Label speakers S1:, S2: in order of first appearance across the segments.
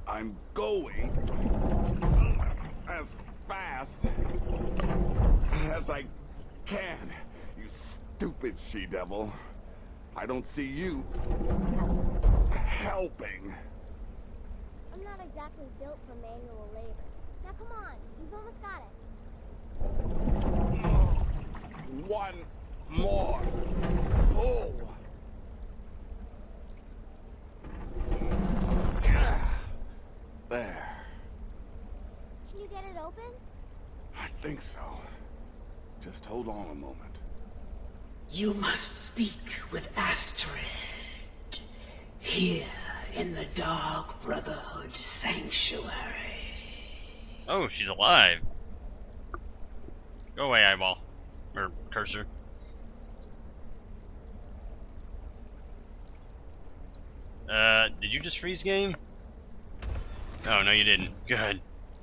S1: I'm going as fast as I can, you stupid she-devil. I don't see you helping.
S2: I'm not exactly built for manual labor. Now come on, you've almost got it.
S1: One more pull. There.
S2: Can you get it open?
S1: I think so. Just hold on a moment.
S3: You must speak with Astrid. Here in the Dark Brotherhood Sanctuary.
S4: Oh, she's alive. Go away, eyeball. Or cursor. Did you just freeze game? Oh, no you didn't. Good.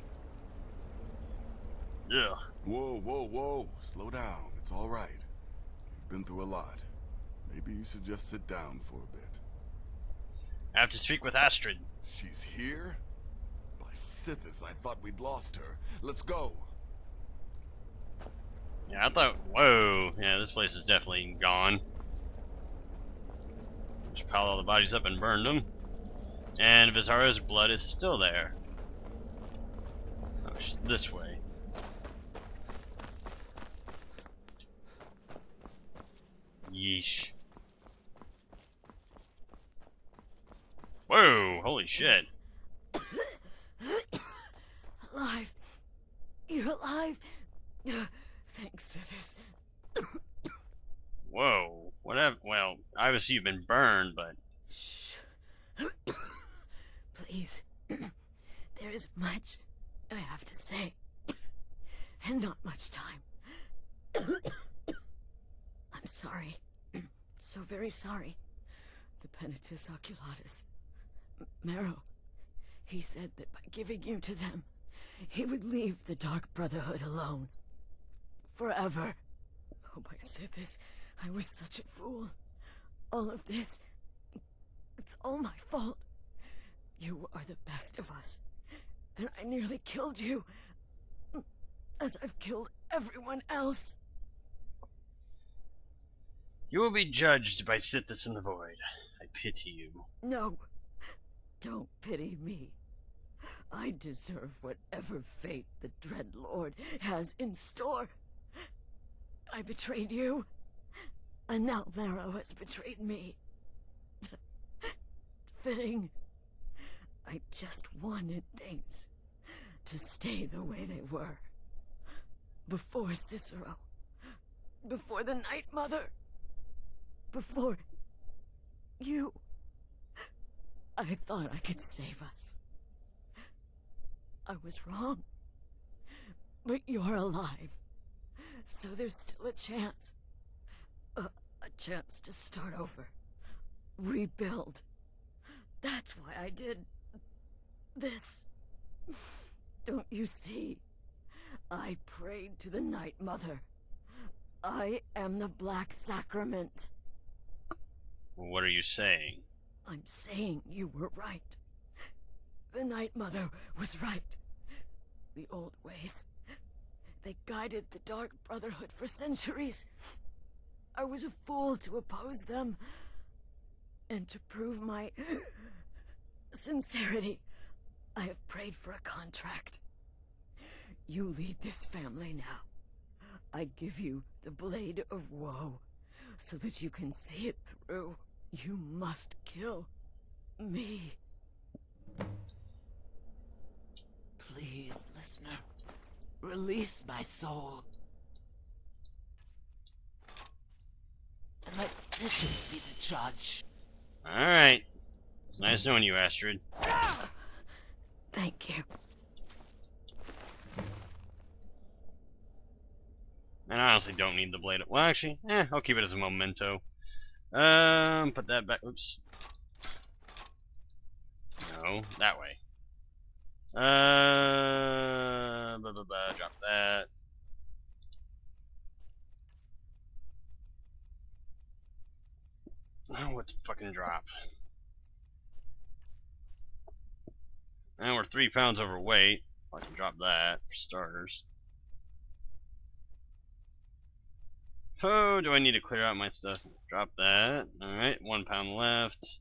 S4: Ugh.
S1: Whoa, whoa, whoa. Slow down. It's all right. You've been through a lot. Maybe you should just sit down for a bit.
S4: I have to speak with Astrid.
S1: She's here? By Sithis, I thought we'd lost her. Let's go.
S4: Yeah, I thought, whoa, yeah, this place is definitely gone. Just piled all the bodies up and burned them. And Bizarro's blood is still there. Oh, she's this way. Yeesh. Whoa, holy shit.
S3: Alive. You're alive. Thanks to this.
S4: Whoa. Whatever. Well, obviously you've been burned, but...
S3: Shh. Please. There is much I have to say. And not much time. I'm sorry. So very sorry. The Penitus Oculatus. Marrow. He said that by giving you to them, he would leave the Dark Brotherhood alone. Forever. Oh, my Sithis, I was such a fool. All of this, it's all my fault. You are the best of us, and I nearly killed you, as I've killed everyone else.
S4: You will be judged by Sithis in the Void. I pity you.
S3: No, don't pity me. I deserve whatever fate the Dread Lord has in store. I betrayed you, and now Marrow has betrayed me. Fitting. I just wanted things to stay the way they were. Before Cicero. Before the Night Mother. Before you. I thought I could save us. I was wrong. But you're alive. So there's still a chance. A chance to start over. Rebuild. That's why I did this. Don't you see? I prayed to the Night Mother. I am the Black Sacrament.
S4: What are you saying?
S3: I'm saying you were right. The Night Mother was right. The old ways. They guided the Dark Brotherhood for centuries. I was a fool to oppose them. And to prove my sincerity, I have prayed for a contract. You lead this family now. I give you the Blade of Woe, so that you can see it through. You must kill me. Please, listener, release my soul. And let Sithis be the judge.
S4: Alright. It's nice knowing you, Astrid.
S3: Thank you.
S4: And I honestly don't need the blade. Well, actually, I'll keep it as a memento. Put that back. Oops. No, that way. Drop that. Oh, what to fucking drop? And we're 3 pounds overweight. If I can drop that, for starters. Oh, do I need to clear out my stuff? Drop that. Alright, 1 pound left.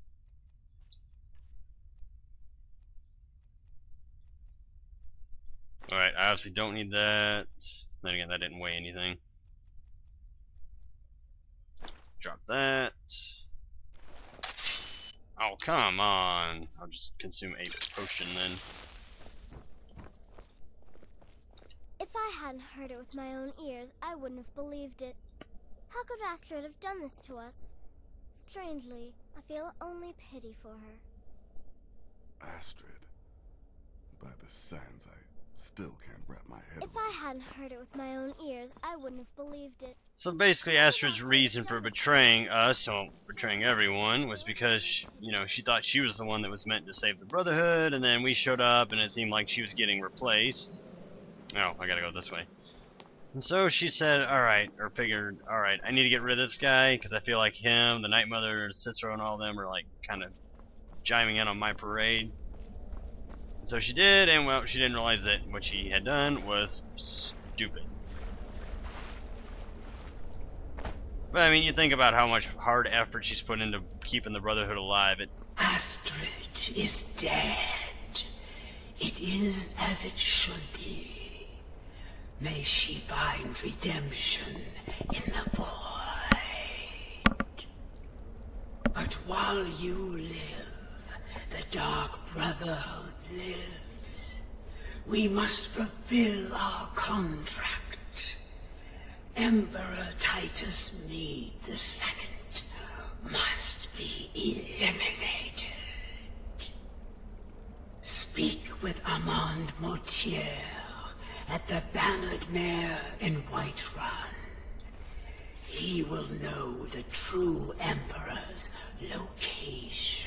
S4: Alright, I obviously don't need that. Then again, that didn't weigh anything. Drop that. Oh, come on. I'll just consume a potion then.
S2: If I hadn't heard it with my own ears, I wouldn't have believed it. How could Astrid have done this to us? Strangely, I feel only pity for her.
S1: Astrid. By the sands, I still can't wrap my head
S2: If I hadn't heard it with my own ears, I wouldn't have believed it.
S4: So basically, Astrid's reason for betraying us, or betraying everyone, was because, you know, she thought she was the one that was meant to save the Brotherhood, and then we showed up, and it seemed like she was getting replaced. Oh, I gotta go this way. And so she said, alright, or figured, alright, I need to get rid of this guy, because I feel like him, the Night Mother, Cicero, and all of them are, like, kind of chiming in on my parade. And so she did, and, well, she didn't realize that what she had done was stupid. But, I mean, you think about how much hard effort she's put into keeping the Brotherhood alive.
S5: Astrid is dead. It is as it should be. May she find redemption in the void. But while you live, the Dark Brotherhood lives. We must fulfill our contract. Emperor Titus Mede II must be eliminated. Speak with Armand Mortier at the Bannered Mare in Whiterun. He will know the true Emperor's location.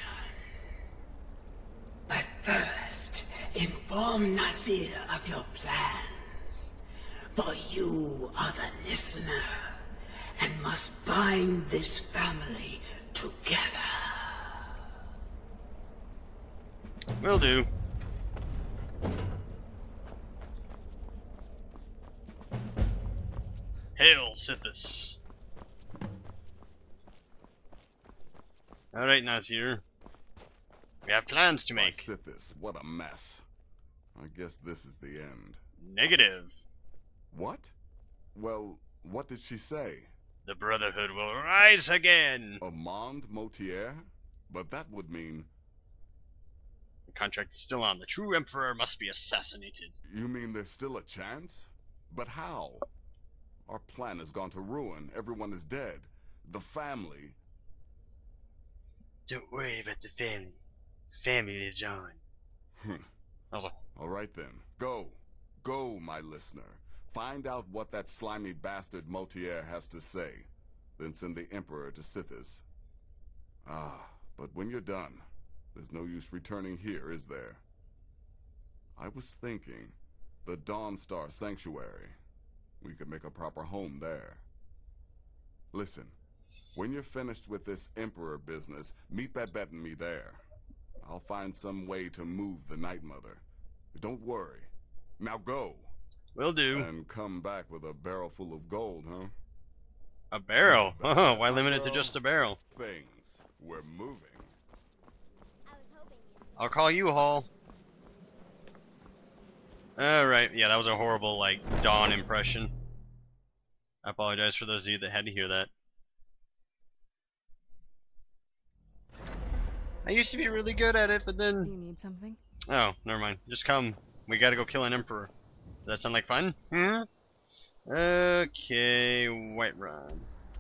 S5: But first, inform Nazir of your plans. For you are the listener, and must bind this family together.
S4: Will do. Hail, Sithis. Alright, Nazir. We have plans to make.
S1: Sithis, what a mess. I guess this is the end.
S4: Negative.
S1: What? Well, what did she say?
S4: The Brotherhood will rise again.
S1: Armand Mortier? But that would mean...
S4: The contract is still on. The true Emperor must be assassinated.
S1: You mean there's still a chance? But how? Our plan has gone to ruin. Everyone is dead. The family...
S4: Don't worry about the family. Family lives on.
S1: All right then. Go. Go, my listener. Find out what that slimy bastard Mortier has to say. Then send the Emperor to Sithis. Ah, but when you're done, there's no use returning here, is there? I was thinking, the Dawnstar Sanctuary. We could make a proper home there. Listen, when you're finished with this Emperor business, meet Babette and me there. I'll find some way to move the Night Mother. Don't worry. Now go.
S4: Will do.
S1: And come back with a barrel full of gold, huh?
S4: A barrel? Oh, why limit it to just a barrel?
S1: Things. We're moving.
S2: I was hoping you'd...
S4: I'll call you, Hall. Alright, yeah, that was a horrible, like, Dawn impression. I apologize for those of you that had to hear that. I used to be really good at it, but
S6: Do
S4: then...
S6: you need something?
S4: Oh, never mind. Just come. We gotta go kill an Emperor. Does that sound like fun? Hmm? Okay, Whiterun.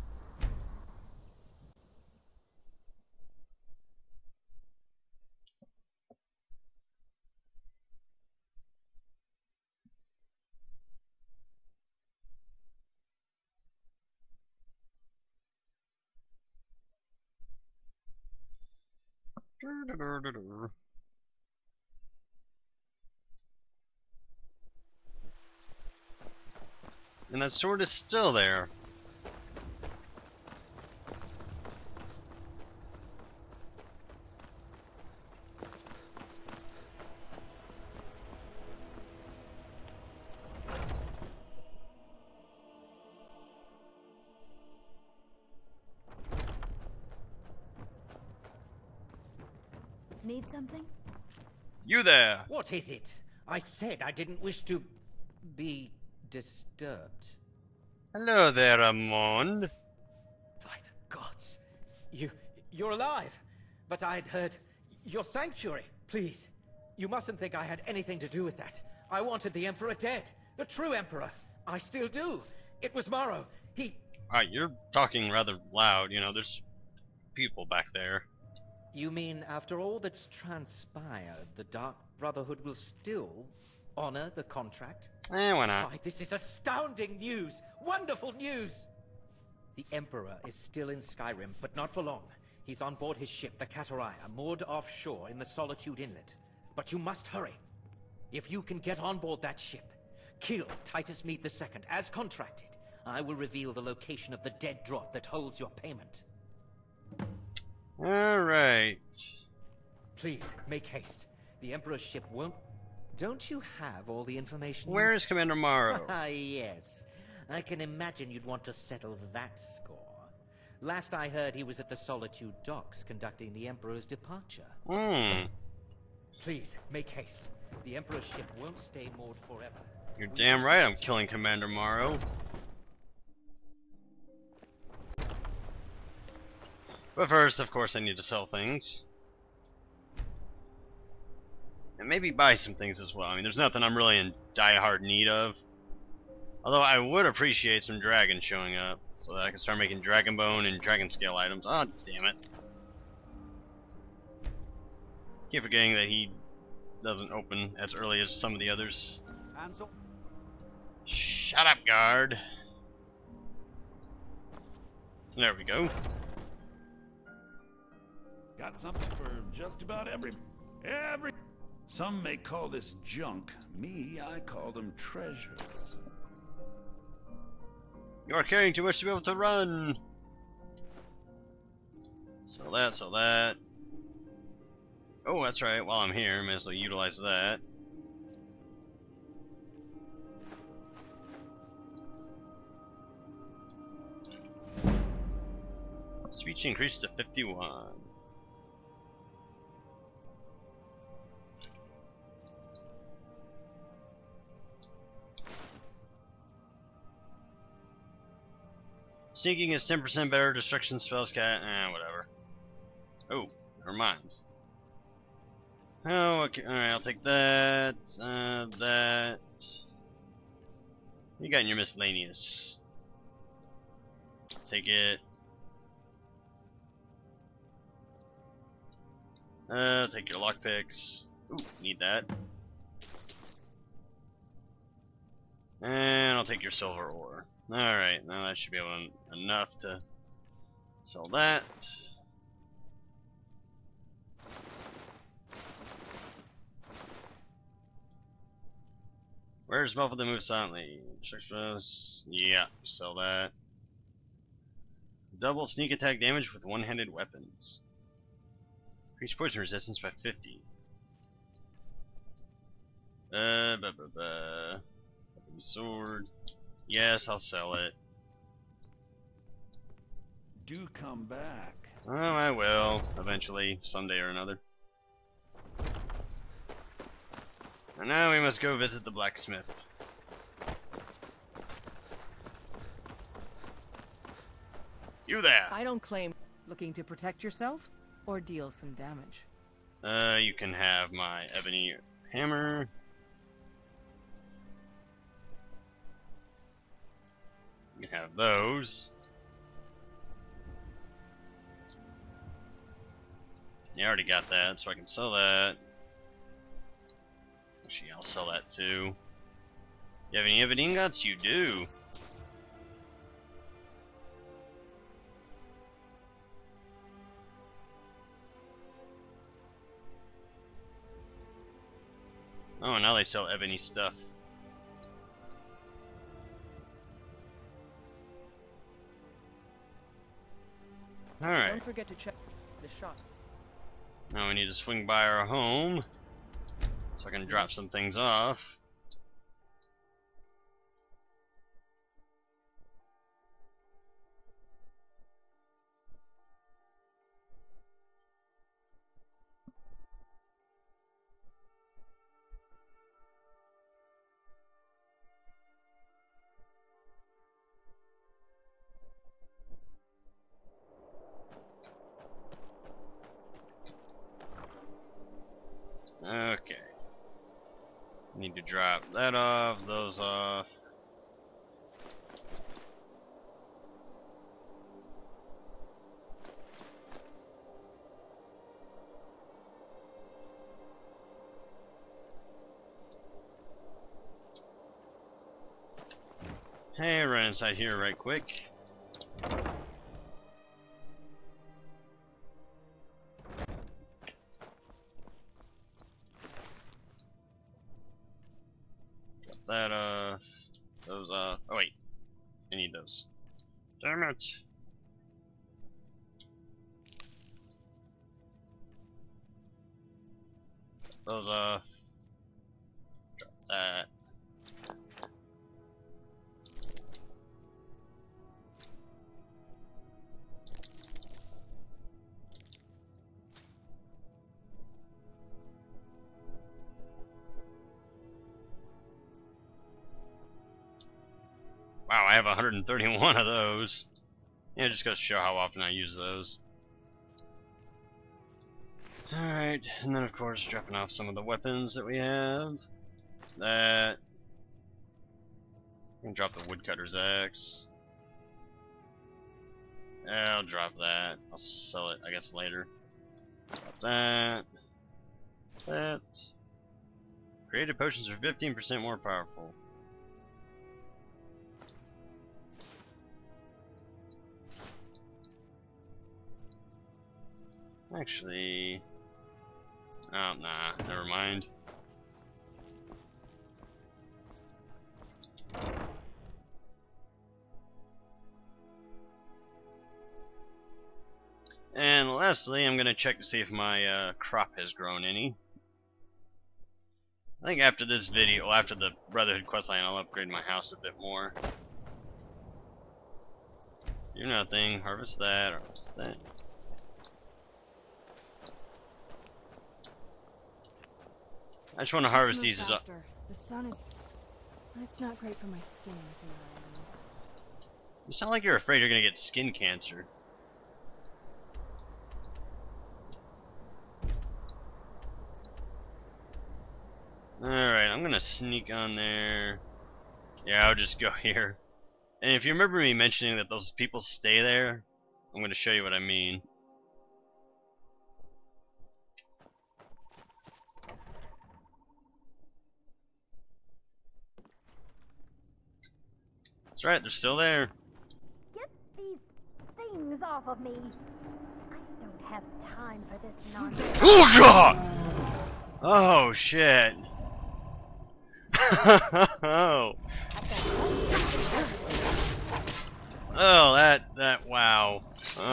S4: And that sword is still there.
S6: Need something?
S4: You there!
S7: What is it? I said I didn't wish to be disturbed.
S4: Hello there, Ramon.
S7: By the gods. You're alive. But I'd heard your sanctuary. Please, you mustn't think I had anything to do with that. I wanted the Emperor dead. The true Emperor. I still do. It was Morrow.
S4: Alright, you're talking rather loud. You know, there's people back there.
S7: You mean after all that's transpired, the Dark Brotherhood will still honor the contract?
S4: Why not?
S7: Why, this is astounding news! Wonderful news! The Emperor is still in Skyrim, but not for long. He's on board his ship, the Kataraya, moored offshore in the Solitude Inlet. But you must hurry. If you can get on board that ship, kill Titus Mead II, as contracted, I will reveal the location of the dead drop that holds your payment.
S4: Alright.
S7: Please, make haste. The Emperor's ship won't... Don't you have all the information?
S4: Where is Commander Morrow?
S7: Ah, yes. I can imagine you'd want to settle that score. Last I heard, he was at the Solitude docks conducting the Emperor's departure. Please, make haste. The Emperor's ship won't stay moored forever.
S4: You're damn right I'm killing Commander Morrow. But first, of course, I need to sell things. And maybe buy some things as well. I mean, there's nothing I'm really in die-hard need of. Although I would appreciate some dragons showing up, so that I can start making dragon bone and dragon scale items. Ah, damn it. Keep forgetting that he doesn't open as early as some of the others. Shut up, guard. There we go.
S8: Got something for just about every... Some may call this junk. Me, I call them treasures.
S4: You are carrying too much to be able to run. Sell that, sell that. Oh, that's right. While I'm here, I may as well utilize that. Speech increased to 51. Sneaking is 10% better. Destruction spells whatever. Oh, never mind. Oh, okay. Alright, I'll take that. That. You got in your miscellaneous. Take it. Take your lockpicks. Ooh, need that. And I'll take your silver ore. Alright, now that should be enough to sell that. Where's Muffled to move silently? Yeah, sell that. Double sneak attack damage with one-handed weapons. Increase poison resistance by 50. Sword. Yes, I'll sell it.
S8: Do come back.
S4: Oh, I will. Eventually, someday or another. And now we must go visit the blacksmith. You there!
S6: I don't claim. Looking to protect yourself or deal some damage?
S4: You can have my ebony hammer. You can have those. You already got that, so I can sell that. Actually, I'll sell that too. You have any ebony ingots? You do. Oh, now they sell ebony stuff. Alright.
S6: Don't forget to check the shop.
S4: Now we need to swing by our home so I can drop some things off. Need to drop that off, those off. Hey, run inside here right quick. That those oh wait, I need those. Damn it. Those drop that. Wow, I have 131 of those. Yeah, just gotta show how often I use those. Alright, and then of course dropping off some of the weapons that we have. That. I'm gonna drop the woodcutter's axe. Yeah, I'll drop that. I'll sell it, I guess, later. Drop that. That. Creative potions are 15% more powerful. Actually, oh, nah, never mind. And lastly, I'm gonna check to see if my crop has grown any. I think after this video, after the Brotherhood questline, I'll upgrade my house a bit more. Do nothing, harvest that, harvest that. I just want to harvest these as
S9: the sun is... That's not great for my skin, if you know what I mean.
S4: You sound like you're afraid you're gonna get skin cancer. Alright, I'm gonna sneak on there. Yeah, I'll just go here. And if you remember me mentioning that those people stay there, I'm gonna show you what I mean. That's right, they're still there.
S10: Get these things off of me. I don't have time for this nonsense.
S4: Oh god! Oh shit. Oh. Oh, that wow.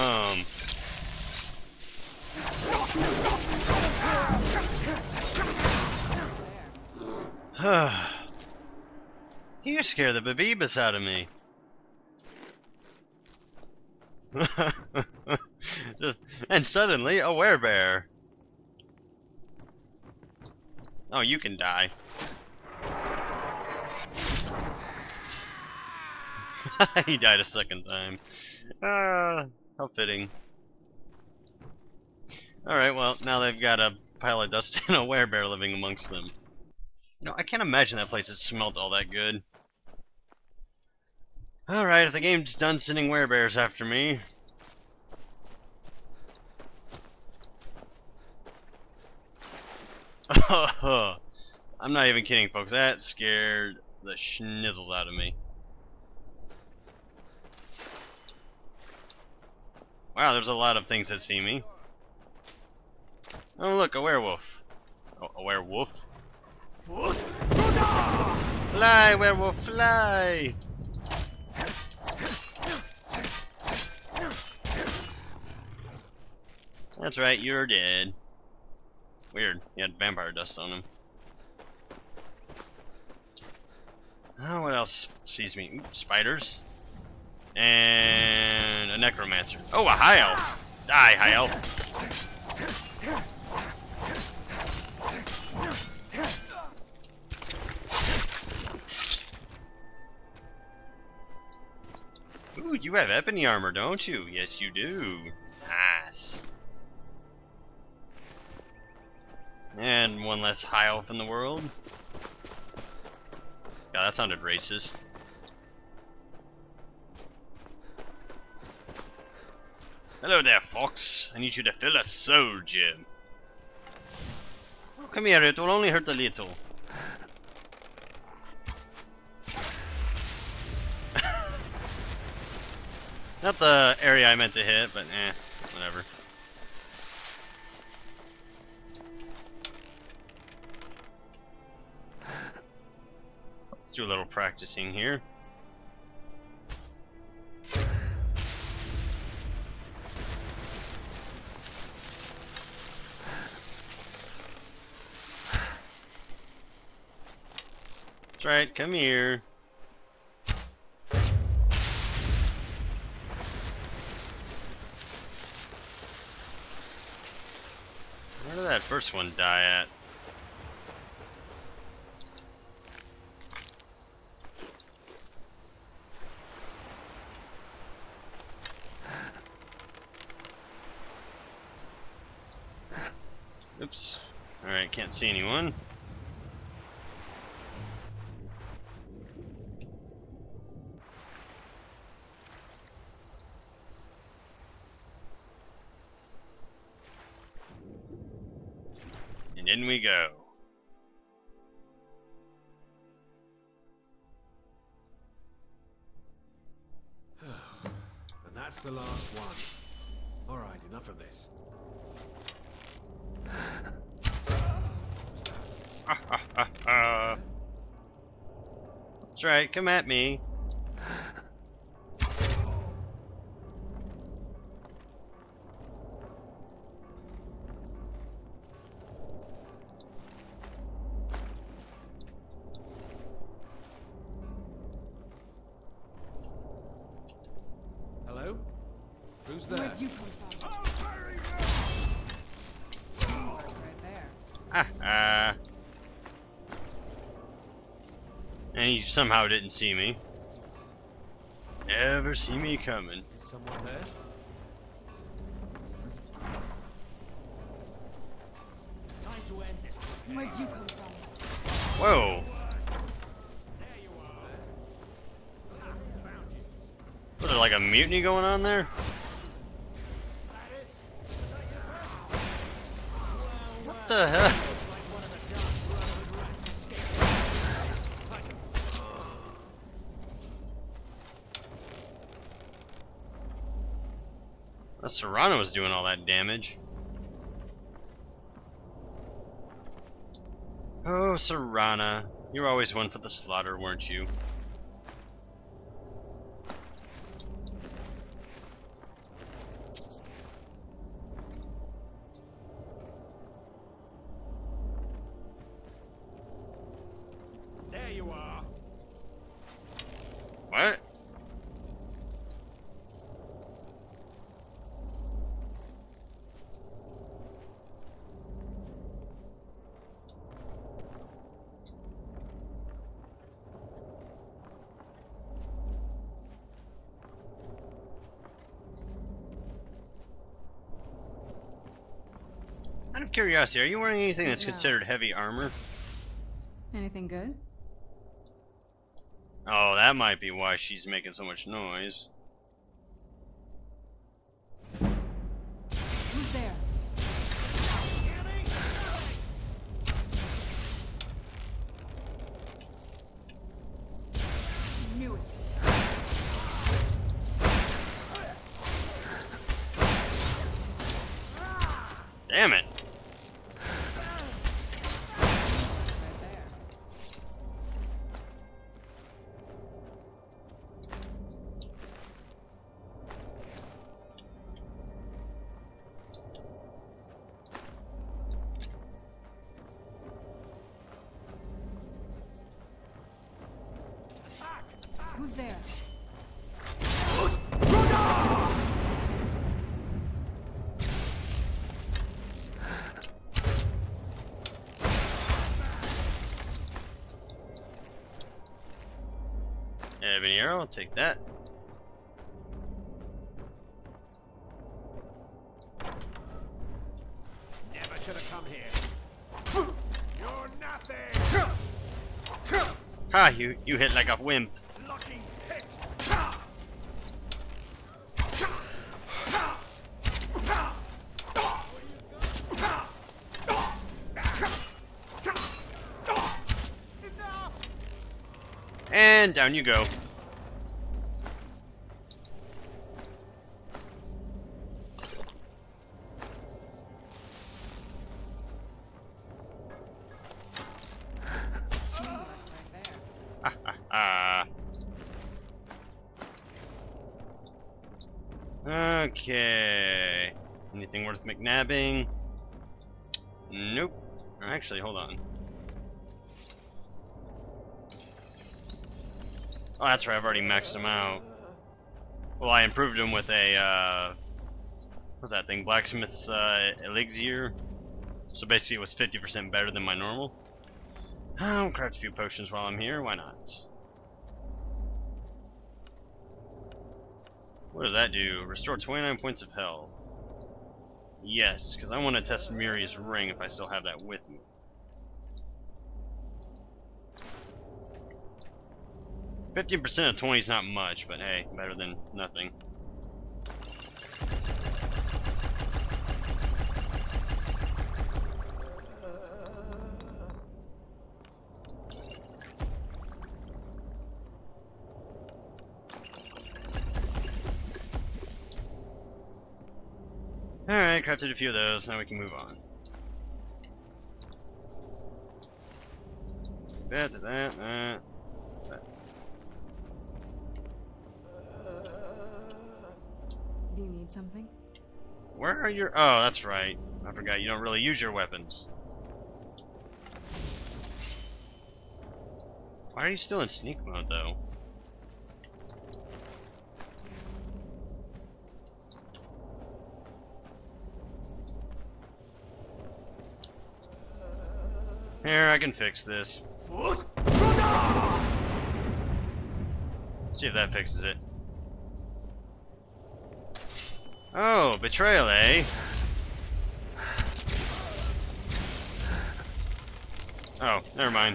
S4: You scare the babebus out of me. And suddenly, a werebear. Oh, you can die. He died a second time. How fitting. Alright, well, now they've got a pile of dust and a werebear living amongst them. You know, I can't imagine that place has smelled all that good. Alright, if the game's done sending werebears after me. I'm not even kidding, folks. That scared the schnizzles out of me. Wow, there's a lot of things that see me. Oh, look, a werewolf. Oh, a werewolf? Fly, werewolf, fly! That's right, you're dead. Weird, he had vampire dust on him. Oh, what else sees me? Ooh, spiders. And a necromancer. Oh, a high elf. Die, high elf. Ooh, you have ebony armor, don't you? Yes, you do. Nice. And one less high elf in the world. God, that sounded racist. Hello there, Fox. I need you to fill a soul gem. Come here, it will only hurt a little. Not the area I meant to hit, but whatever. Let's do a little practicing here. That's right, come here. Where did that first one die at? Oops. Alright, can't see anyone. And in we go.
S11: And that's the last one. Alright, enough of this.
S4: That's right, come at me.
S11: Hello? Who's there?
S9: Where'd you come from?
S4: And he somehow didn't see me. Never see me coming.
S11: Is someone there?
S9: Time to end this. Where'd you come from?
S4: Whoa. Was there like a mutiny going on there? What the hell? Serrano was doing all that damage. Oh, Serrana. You were always one for the slaughter, weren't you?
S11: There you are.
S4: What? Out of curiosity, are you wearing anything that's considered heavy armor?
S9: Anything good?
S4: Oh, that might be why she's making so much noise.
S9: Who's there? Knew it.
S4: Damn it.
S9: Who's there?
S4: Ebony arrow, I'll take that.
S11: Never should have come here. You're nothing.
S4: Ha! You hit like a wimp.
S8: Lucky hit.
S4: And down you go. Okay. Anything worth McNabbing? Nope. Actually, hold on. Oh, that's right. I've already maxed them out. Well, I improved them with a, what's that thing? Blacksmith's elixir. So basically it was 50% better than my normal. I'll craft a few potions while I'm here. Why not? What does that do? Restore 29 points of health. Yes, because I want to test Miri's ring if I still have that with me. %50 of 20 is not much, but hey, better than nothing. Alright, crafted a few of those, now we can move on. That.
S9: Do you need something?
S4: Where are your... Oh, that's right. I forgot you don't really use your weapons. Why are you still in sneak mode, though? Here, I can fix this. See if that fixes it. Oh, betrayal, eh? Oh, never mind.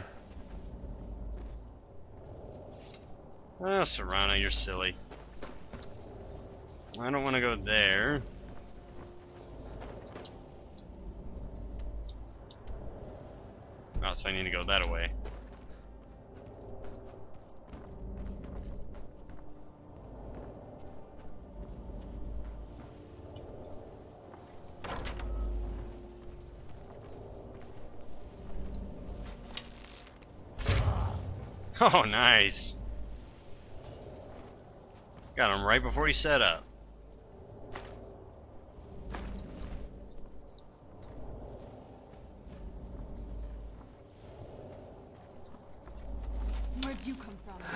S4: Oh, Serana, you're silly. I don't want to go there. Oh, so I need to go that way. Oh, nice. Got him right before he set up.
S9: Where'd you come from?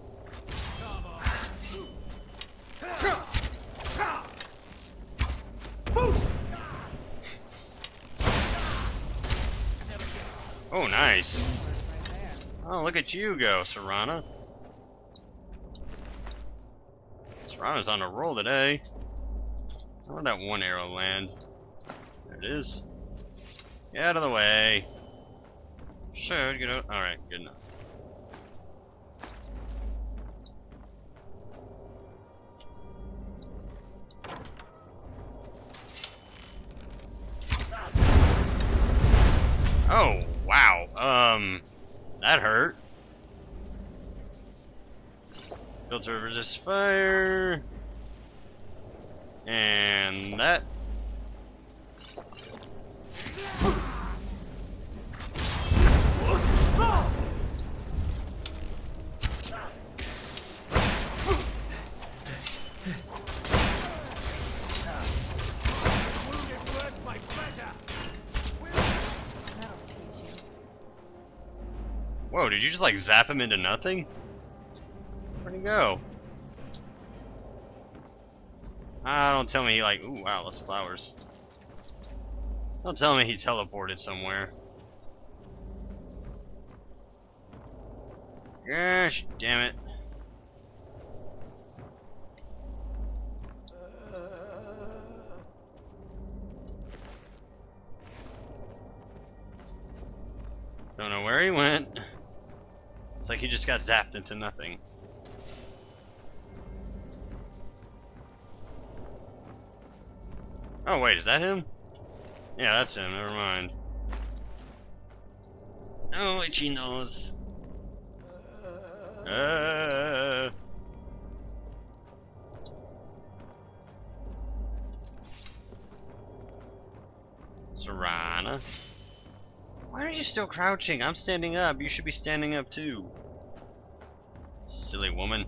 S4: Oh, nice. Oh, look at you go, Serana. Serana's on a roll today. Where'd that one arrow land? There it is. Get out of the way. Should get out. Alright, good enough. Oh, wow. That hurt. Filter resist fire. And that. Whoa, did you just like zap him into nothing? Where'd he go? Ah, don't tell me he like, ooh, wow, those flowers. Don't tell me he teleported somewhere. Gosh, damn it. Don't know where he went. It's like he just got zapped into nothing. Oh wait, is that him? Yeah, that's him, never mind. Oh, itchy nose. Serana. Why are you still crouching? I'm standing up. You should be standing up too. Silly woman.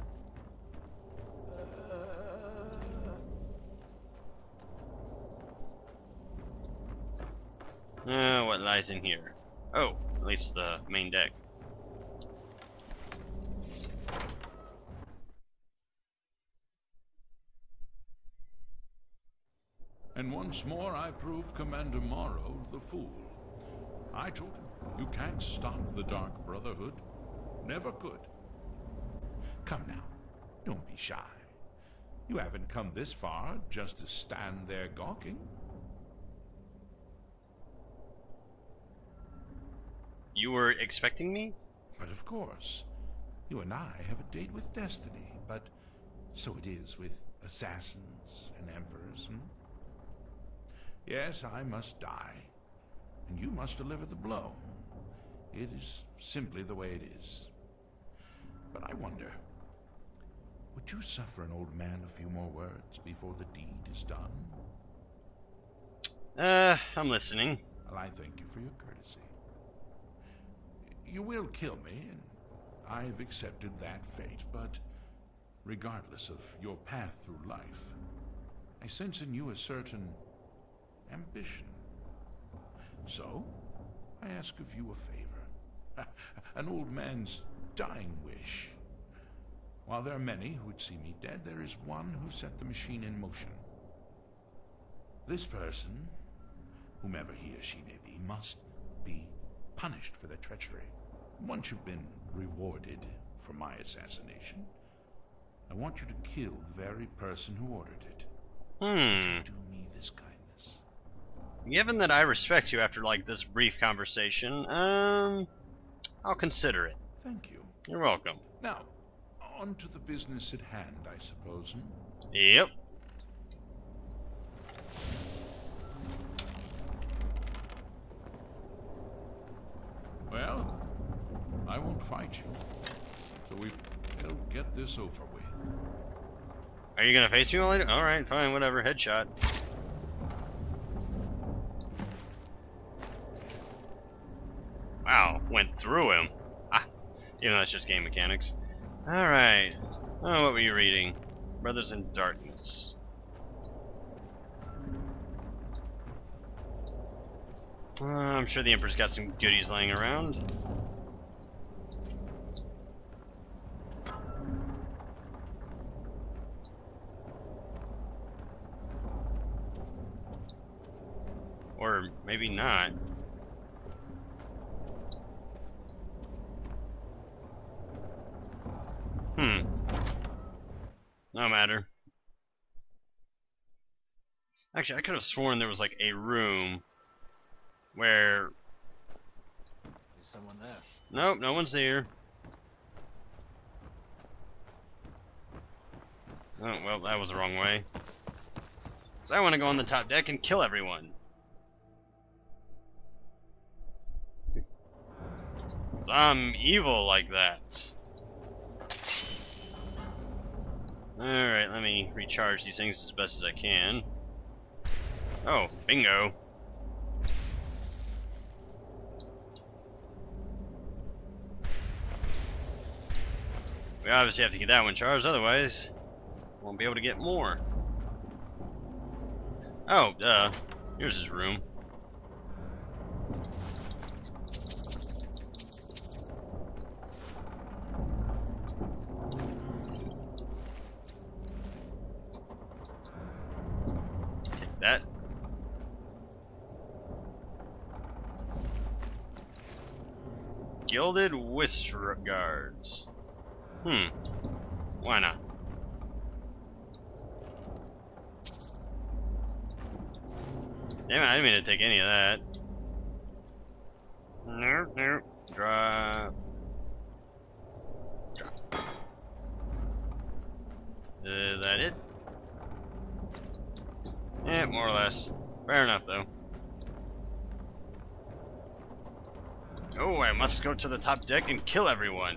S4: What lies in here? Oh, at least the main deck.
S8: And once more I prove Commander Morrow the fool. I told him, you can't stop the Dark Brotherhood. Never could. Come now, don't be shy. You haven't come this far just to stand there gawking.
S4: You were expecting me?
S8: But of course. You and I have a date with destiny, but so it is with assassins and emperors, Yes, I must die, and you must deliver the blow. It is simply the way it is. But I wonder, would you suffer an old man a few more words before the deed is done?
S4: I'm listening.
S8: Well, I thank you for your courtesy. You will kill me, and I've accepted that fate, but regardless of your path through life, I sense in you a certain ambition. So, I ask of you a favor. An old man's dying wish. While there are many who would see me dead, there is one who set the machine in motion. This person, whomever he or she may be, must be punished for their treachery. Once you've been rewarded for my assassination, I want you to kill the very person who ordered it. Would you do me this kindness?
S4: Given that I respect you after, like, this brief conversation, I'll consider it.
S8: Thank you.
S4: You're welcome.
S8: Now, on to the business at hand, I suppose,
S4: Yep.
S8: Well, I won't fight you, so we'll get this over with.
S4: Are you gonna face me while I do? Alright, fine, whatever. Headshot. Wow, went through him. Ah, even though that's just game mechanics. Alright. Oh, what were you reading? Brothers in Darkness. I'm sure the Emperor's got some goodies laying around. Or maybe not. No matter. Actually, I could have sworn there was like a room where...
S11: Is someone there?
S4: Nope, no one's there. Oh, well, that was the wrong way. So I want to go on the top deck and kill everyone. I'm evil like that. Alright, let me recharge these things as best as I can. Oh, bingo. We obviously have to get that one charged, otherwise won't be able to get more. Oh, duh. Here's his room. Take that. Gilded Wisp Guards. Why not? Damn it, I didn't mean to take any of that. Nope, nope. Drop. Is that it? Yeah, more or less. Fair enough, though. Oh, I must go to the top deck and kill everyone.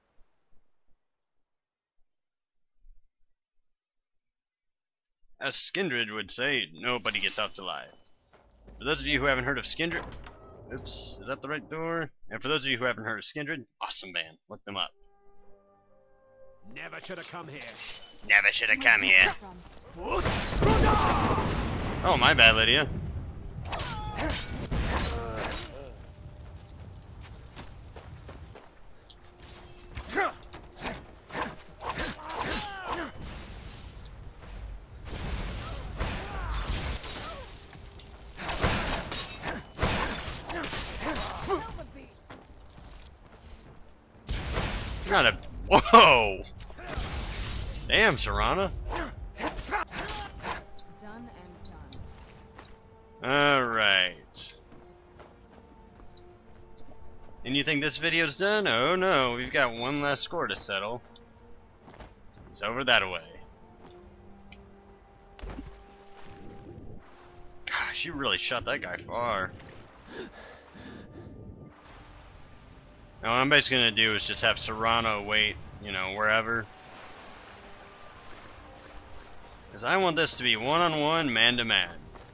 S4: As Skindred would say, nobody gets out alive. For those of you who haven't heard of Skindred... Oops, is that the right door? And for those of you who haven't heard of Skindred, awesome band. Look them up.
S11: Never should have come here.
S4: Never should have come here. Oh, my bad, Lydia. Got a... Whoa! Damn, Serana.
S9: Done and done.
S4: Alright. And you think this video's done? Oh no, we've got one last score to settle. It's over that way. Gosh, you really shot that guy far. Now what I'm basically going to do is just have Serana wait, you know, wherever. Because I want this to be one-on-one, man-to-man.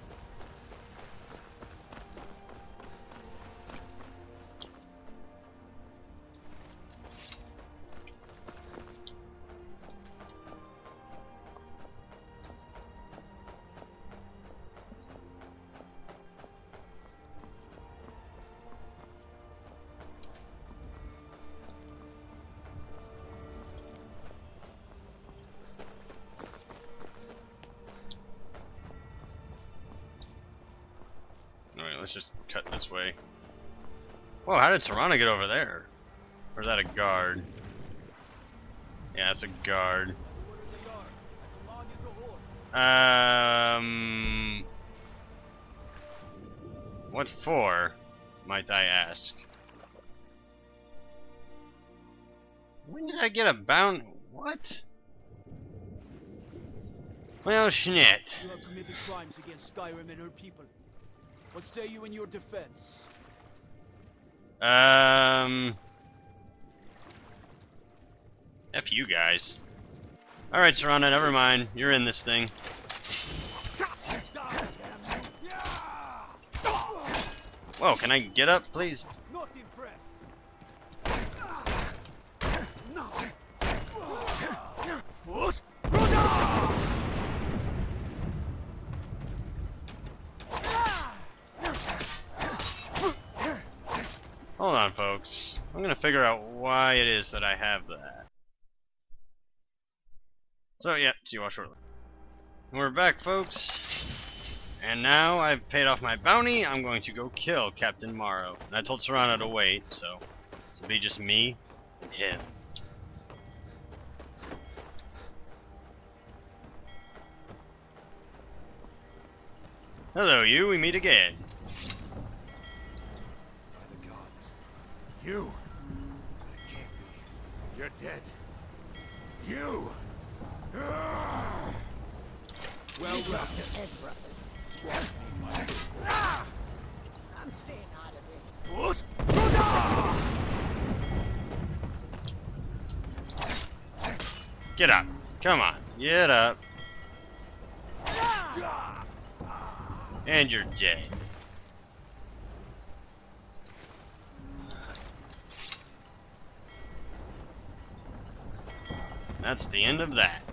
S4: Let's just cut this way. Whoa, how did Serana get over there? Or is that a guard? Yeah, it's a guard. What for, might I ask? When did I get a bounty? What? Well, Schnitt.
S12: You have committed crimes against Skyrim and her people. What say you in your defense?
S4: F you guys. Alright, Serana, never mind. You're in this thing. Whoa, can I get up, please?
S12: Not impressed.
S4: Hold on, folks. I'm gonna figure out why it is that I have that. So, yeah, see you all shortly. We're back, folks. And now I've paid off my bounty, I'm going to go kill Captain Morrow. And I told Serana to wait, so it'll be just me and him. Hello, you. We meet again.
S11: You? It can't be. You're dead. You!
S12: Well,
S5: I'm staying out of this.
S4: Get up. Come on. Get up. And you're dead. That's the end of that.